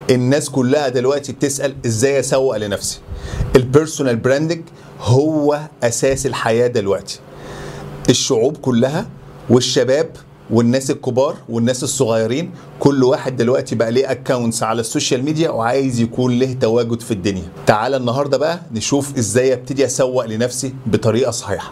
الناس كلها دلوقتي بتسأل ازاي اسوق لنفسي. البيرسونال براندنج هو اساس الحياة دلوقتي. الشعوب كلها والشباب والناس الكبار والناس الصغيرين كل واحد دلوقتي بقى ليه اكونتس على السوشيال ميديا وعايز يكون له تواجد في الدنيا. تعال النهارده بقى نشوف ازاي ابتدي اسوق لنفسي بطريقة صحيحة.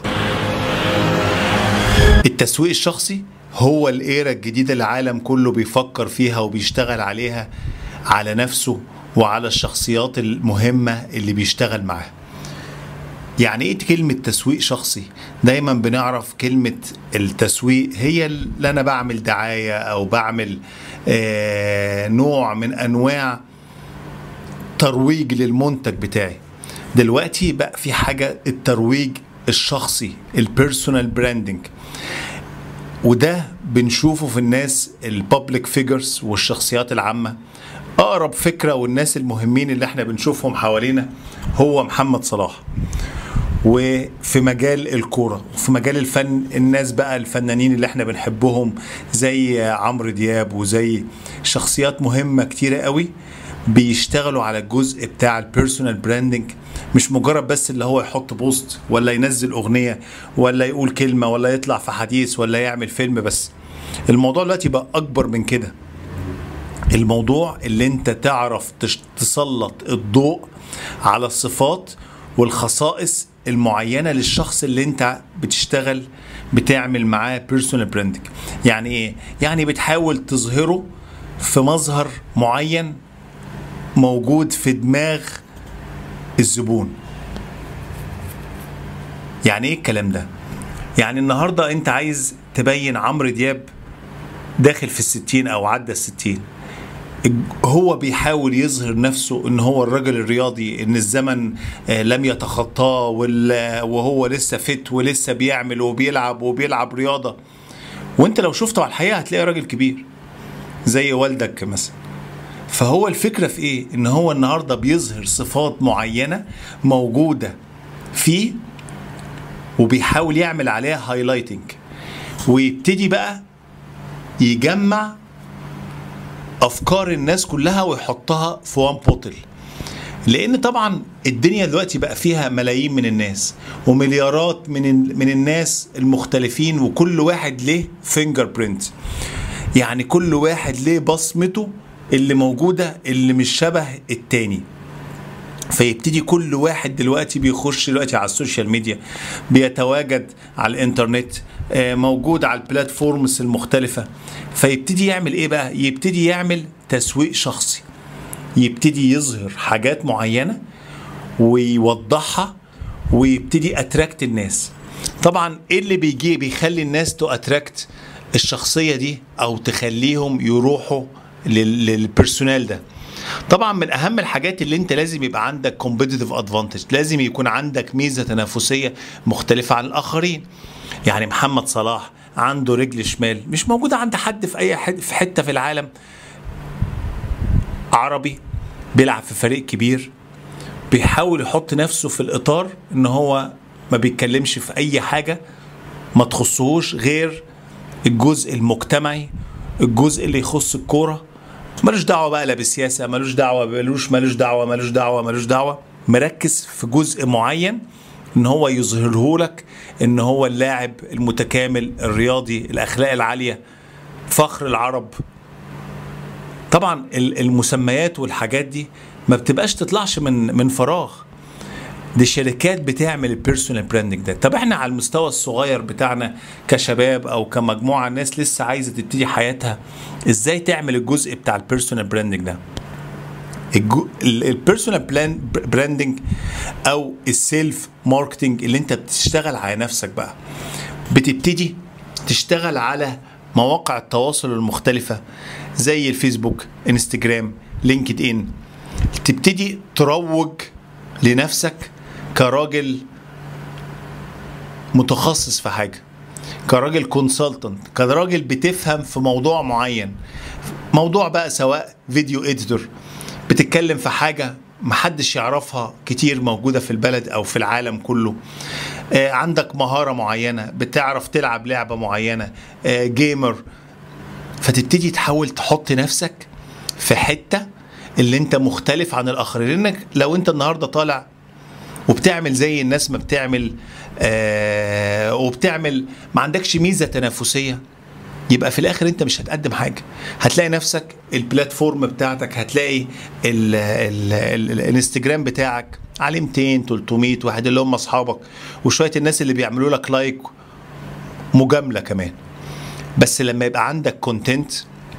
التسويق الشخصي هو الايرا الجديدة اللي العالم كله بيفكر فيها وبيشتغل عليها على نفسه وعلى الشخصيات المهمة اللي بيشتغل معاها. يعني ايه كلمة تسويق شخصي؟ دايما بنعرف كلمة التسويق هي اللي انا بعمل دعاية او بعمل نوع من انواع ترويج للمنتج بتاعي. دلوقتي بقى في حاجة الترويج الشخصي، البيرسونال براندنج، وده بنشوفه في الناس البابليك فيجرز والشخصيات العامة. اقرب فكرة والناس المهمين اللي احنا بنشوفهم حوالينا هو محمد صلاح. وفي مجال الكورة وفي مجال الفن الناس بقى الفنانين اللي احنا بنحبهم زي عمرو دياب وزي شخصيات مهمة كتيرة قوي بيشتغلوا على الجزء بتاع البيرسونال براندنج. مش مجرد بس اللي هو يحط بوست ولا ينزل اغنية ولا يقول كلمة ولا يطلع في حديث ولا يعمل فيلم بس. الموضوع دلوقتي بقى اكبر من كده. الموضوع اللي انت تعرف تسلط الضوء على الصفات والخصائص المعينة للشخص اللي انت بتعمل معاه بيرسونال براندنج. يعني ايه؟ يعني بتحاول تظهره في مظهر معين موجود في دماغ الزبون. يعني ايه الكلام ده؟ يعني النهاردة انت عايز تبين عمرو دياب داخل في 60 او عدى 60، هو بيحاول يظهر نفسه ان هو الرجل الرياضي، ان الزمن لم يتخطاه وهو لسه فت ولسه بيعمل وبيلعب رياضة. وانت لو شفته على الحقيقة هتلاقي راجل كبير زي والدك مثلا. فهو الفكرة في ايه؟ ان هو النهاردة بيظهر صفات معينة موجودة فيه وبيحاول يعمل عليها هايلايتنج، ويبتدي بقى يجمع افكار الناس كلها ويحطها في وان بوتل. لان طبعا الدنيا دلوقتي بقى فيها ملايين من الناس ومليارات من الناس المختلفين، وكل واحد ليه فينجر برينت. يعني كل واحد ليه بصمته اللي موجودة اللي مش شبه التاني. فيبتدي كل واحد دلوقتي بيخش دلوقتي على السوشيال ميديا، بيتواجد على الانترنت، موجود على البلاتفورمز المختلفة. فيبتدي يعمل ايه بقى؟ يبتدي يعمل تسويق شخصي، يبتدي يظهر حاجات معينة ويوضحها ويبتدي اتراكت الناس. طبعا ايه اللي بيخلي الناس تو اتراكت الشخصية دي او تخليهم يروحوا للبرسونال ده؟ طبعا من اهم الحاجات اللي انت لازم يبقى عندك competitive advantage، لازم يكون عندك ميزة تنافسية مختلفة عن الاخرين. يعني محمد صلاح عنده رجل شمال مش موجودة عند حد في اي حتة في العالم. عربي بيلعب في فريق كبير، بيحاول يحط نفسه في الاطار ان هو ما بيتكلمش في اي حاجة ما تخصهوش غير الجزء المجتمعي، الجزء اللي يخص الكورة. ملوش دعوة بقى لا بسياسة، ملوش دعوة، مركز في جزء معين ان هو يظهره لك ان هو اللاعب المتكامل الرياضي الاخلاق العالية فخر العرب. طبعا المسميات والحاجات دي ما بتبقاش تطلعش من فراغ، دي شركات بتعمل البيرسونال براندنج ده. طب احنا على المستوى الصغير بتاعنا كشباب او كمجموعة ناس لسه عايزة تبتدي حياتها، ازاي تعمل الجزء بتاع البيرسونال براندنج ده؟ البيرسونال براندنج او السيلف ماركتنج اللي انت بتشتغل على نفسك بقى، بتبتدي تشتغل على مواقع التواصل المختلفة زي الفيسبوك، انستجرام، لينكد ان. تبتدي تروج لنفسك كراجل متخصص في حاجة، كراجل كونسلتنت، كراجل بتفهم في موضوع معين. موضوع بقى سواء فيديو اديتور بتتكلم في حاجة محدش يعرفها كتير موجودة في البلد او في العالم كله. عندك مهارة معينة، بتعرف تلعب لعبة معينة، جيمر. فتبتدي تحاول تحط نفسك في حتة اللي انت مختلف عن الاخرين. لانك لو انت النهارده طالع وبتعمل زي الناس ما بتعمل وبتعمل ما عندكش ميزه تنافسيه، يبقى في الاخر انت مش هتقدم حاجه. هتلاقي نفسك البلاتفورم بتاعتك، هتلاقي الانستجرام بتاعك عليه 200 300 واحد اللي هم اصحابك، وشويه الناس اللي بيعملوا لك لايك مجامله كمان. بس لما يبقى عندك كونتنت،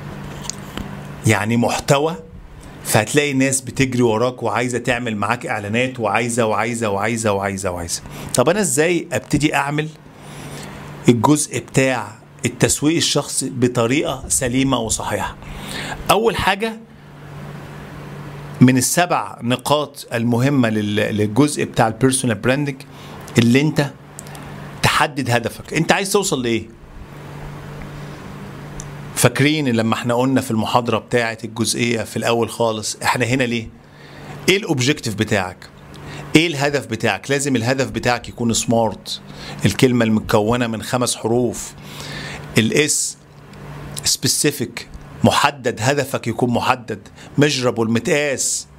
يعني محتوى، فهتلاقي ناس بتجري وراك وعايزه تعمل معاك اعلانات وعايزه وعايزه وعايزه وعايزه وعايزه. طب انا ازاي ابتدي اعمل الجزء بتاع التسويق الشخصي بطريقه سليمه وصحيحه؟ اول حاجه من ال7 نقاط المهمه للجزء بتاع البيرسونال براندنج، اللي انت تحدد هدفك. انت عايز توصل لايه؟ فاكرين لما احنا قلنا في المحاضرة بتاعة الجزئية في الأول خالص احنا هنا ليه؟ ايه الأوبجيكتيف بتاعك؟ ايه الهدف بتاعك؟ لازم الهدف بتاعك يكون سمارت، الكلمة المكونة من 5 حروف. الاس سبيسيفيك، محدد، هدفك يكون محدد. مجرب والمتقاس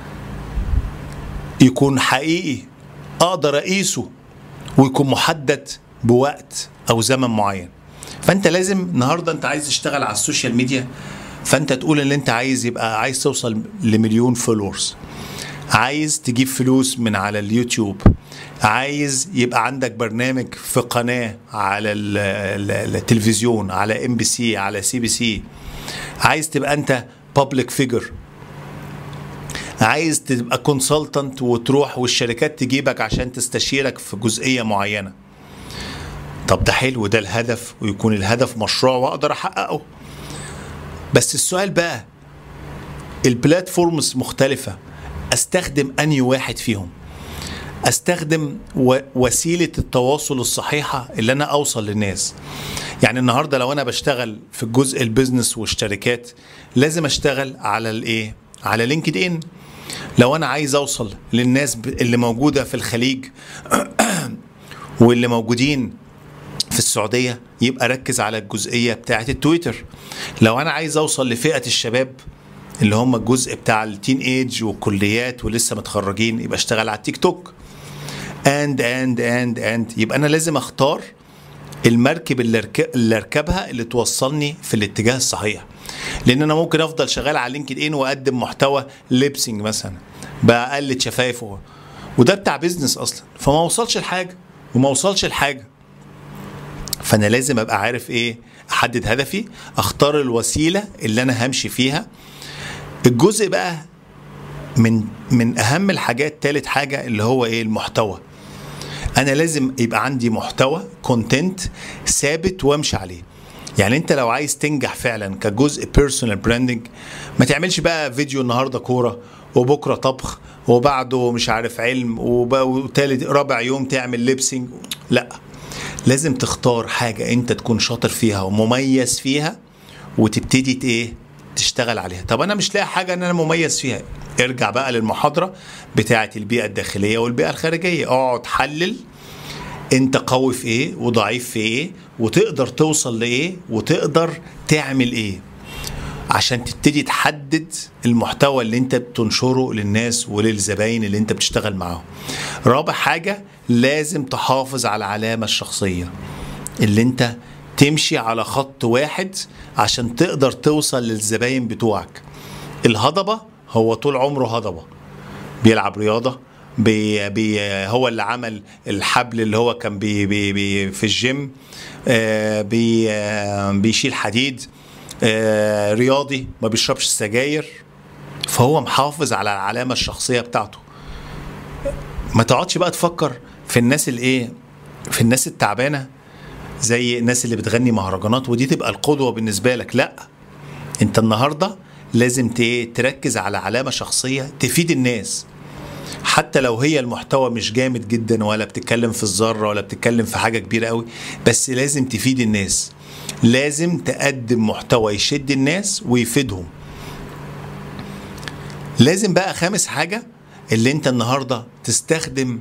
يكون حقيقي، اقدر اقيسه، ويكون محدد بوقت او زمن معين. فانت لازم النهارده انت عايز تشتغل على السوشيال ميديا، فانت تقول ان انت عايز توصل ل1,000,000 فولورز، عايز تجيب فلوس من على اليوتيوب، عايز يبقى عندك برنامج في قناة على التلفزيون، على MBC، على CBC، عايز تبقى انت بابليك فيجر، عايز تبقى كونسلتنت وتروح والشركات تجيبك عشان تستشيرك في جزئية معينة. طب ده حلو، ده الهدف، ويكون الهدف مشروع واقدر احققه. بس السؤال بقى، البلاتفورمز مختلفة، استخدم انهي واحد فيهم؟ استخدم وسيلة التواصل الصحيحة اللي انا اوصل للناس. يعني النهاردة لو انا بشتغل في الجزء البيزنس والشركات، لازم اشتغل على الايه؟ على لينكد ان. لو انا عايز اوصل للناس اللي موجودة في الخليج واللي موجودين في السعودية، يبقى ركز على الجزئية بتاعة التويتر. لو أنا عايز أوصل لفئة الشباب اللي هم الجزء بتاع التين ايج والكليات ولسه متخرجين، يبقى اشتغل على التيك توك. and يبقى أنا لازم أختار المركب اللي أركبها اللي توصلني في الاتجاه الصحيح. لأن أنا ممكن أفضل شغال على لينكد إن وأقدم محتوى ليبسينج مثلا بقلد شفايفه، وده بتاع بيزنس أصلا، فما وصلش لحاجة. فأنا لازم أبقى عارف إيه، أحدد هدفي، أختار الوسيلة اللي أنا همشي فيها. الجزء بقى من أهم الحاجات، تالت حاجة اللي هو إيه؟ المحتوى. أنا لازم يبقى عندي محتوى كونتنت ثابت وامشي عليه. يعني أنت لو عايز تنجح فعلا كجزء بيرسونال براندنج، ما تعملش بقى فيديو النهاردة كورة وبكرة طبخ وبعده مش عارف علم وتالت رابع يوم تعمل ليبسينج. لا، لازم تختار حاجة انت تكون شاطر فيها ومميز فيها وتبتدي ايه؟ تشتغل عليها. طب انا مش لاقي حاجة ان انا مميز فيها، ارجع بقى للمحاضرة بتاعة البيئة الداخلية والبيئة الخارجية. اقعد حلل انت قوي في ايه وضعيف في ايه، وتقدر توصل لايه، وتقدر تعمل ايه، عشان تبتدي تحدد المحتوى اللي انت بتنشره للناس وللزباين اللي انت بتشتغل معاهم. رابع حاجة، لازم تحافظ على العلامة الشخصية، اللي انت تمشي على خط واحد عشان تقدر توصل للزباين بتوعك. الهضبة هو طول عمره هضبة، بيلعب رياضة، هو اللي عمل الحبل اللي هو كان في الجيم، بيشيل حديد، رياضي، ما بيشربش السجاير، فهو محافظ على العلامة الشخصية بتاعته. ما تقعدش بقى تفكر في الناس الايه، في الناس التعبانة زي الناس اللي بتغني مهرجانات ودي تبقى القدوة بالنسبة لك. لا، انت النهاردة لازم تركز على علامة شخصية تفيد الناس، حتى لو هي المحتوى مش جامد جدا ولا بتتكلم في الذرة ولا بتتكلم في حاجة كبيرة قوي، بس لازم تفيد الناس. لازم تقدم محتوى يشد الناس ويفيدهم. لازم بقى خامس حاجة، اللي انت النهاردة تستخدم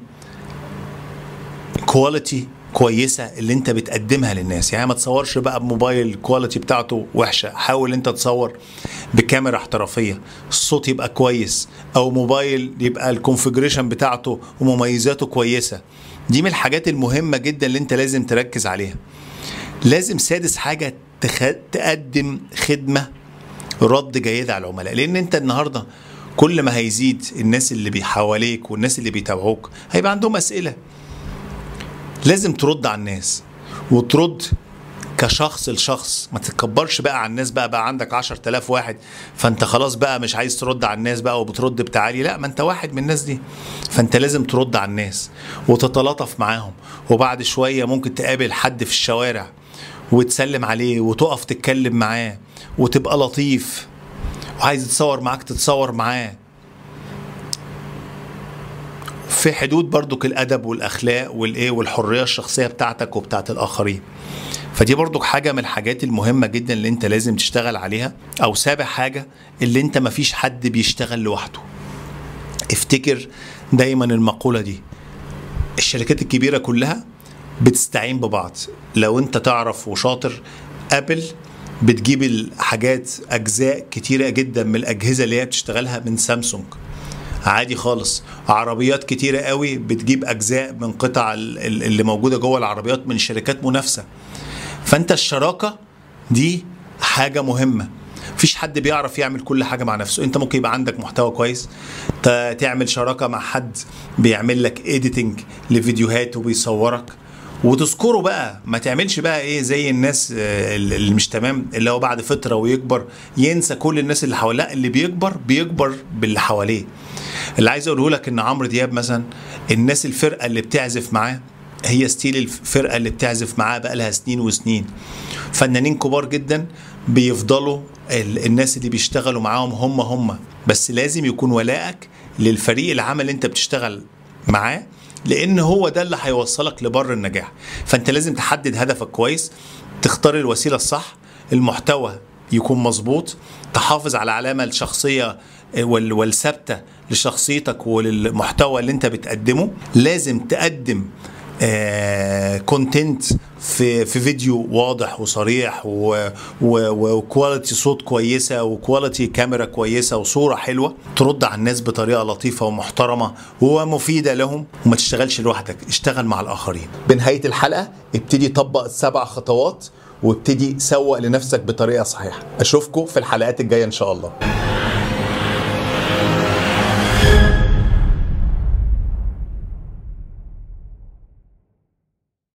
كواليتي كويسة اللي انت بتقدمها للناس. يعني ما تصورش بقى بموبايل الكواليتي بتاعته وحشة، حاول انت تصور بكاميرا احترافيه، الصوت يبقى كويس، او موبايل يبقى الكونفيجريشن بتاعته ومميزاته كويسه. دي من الحاجات المهمه جدا اللي انت لازم تركز عليها. لازم سادس حاجه تقدم خدمه رد جيد على العملاء، لان انت النهارده كل ما هيزيد الناس اللي حواليك والناس اللي بيتابعوك هيبقى عندهم اسئله. لازم ترد على الناس، وترد كشخص لشخص، ما تتكبرش بقى على الناس بقى عندك 10,000 واحد فانت خلاص بقى مش عايز ترد على الناس بقى وبترد بتعالي. لا، ما انت واحد من الناس دي، فانت لازم ترد على الناس وتتلاطف معاهم. وبعد شوية ممكن تقابل حد في الشوارع وتسلم عليه وتقف تتكلم معاه وتبقى لطيف، وعايز يتصور معاك تتصور معاه في حدود برضك الادب والاخلاق والحريه الشخصيه بتاعتك وبتاعت الاخرين. فدي برضك حاجه من الحاجات المهمه جدا اللي انت لازم تشتغل عليها. او سابع حاجه، اللي انت مفيش حد بيشتغل لوحده. افتكر دايما المقوله دي، الشركات الكبيره كلها بتستعين ببعض. لو انت تعرف وشاطر، ابل بتجيب الحاجات اجزاء كتيره جدا من الاجهزه اللي هي بتشتغلها من سامسونج عادي خالص. عربيات كتيرة قوي بتجيب أجزاء من قطع اللي موجودة جوه العربيات من شركات منافسة. فأنت الشراكة دي حاجة مهمة. مفيش حد بيعرف يعمل كل حاجة مع نفسه. انت ممكن يبقى عندك محتوى كويس، تعمل شراكة مع حد بيعمل لك ايديتنج لفيديوهات وبيصورك وتذكره بقى. ما تعملش بقى ايه زي الناس اللي مش تمام، اللي هو بعد فترة ويكبر ينسى كل الناس اللي حواليه. لا، اللي بيكبر باللي حواليه. اللي عايز اقوله لك ان عمرو دياب مثلا، الناس الفرقة اللي بتعزف معاه هي ستيل الفرقة اللي بتعزف معاه بقى لها سنين وسنين. فنانين كبار جدا بيفضلوا الناس اللي بيشتغلوا معاهم هم، بس لازم يكون ولائك للفريق العمل اللي انت بتشتغل معاه، لان هو ده اللي هيوصلك لبر النجاح. فانت لازم تحدد هدفك كويس، تختار الوسيلة الصح، المحتوى يكون مظبوط، تحافظ على العلامة الشخصية والثابتة لشخصيتك وللمحتوى اللي انت بتقدمه. لازم تقدم كونتنت في فيديو واضح وصريح وكواليتي صوت كويسه وكواليتي كاميرا كويسه وصوره حلوه، ترد على الناس بطريقه لطيفه ومحترمه ومفيده لهم. وما تشتغلش لوحدك، اشتغل مع الاخرين. بنهايه الحلقه ابتدي طبق ال7 خطوات وابتدي سوق لنفسك بطريقه صحيحه. اشوفكم في الحلقات الجايه ان شاء الله.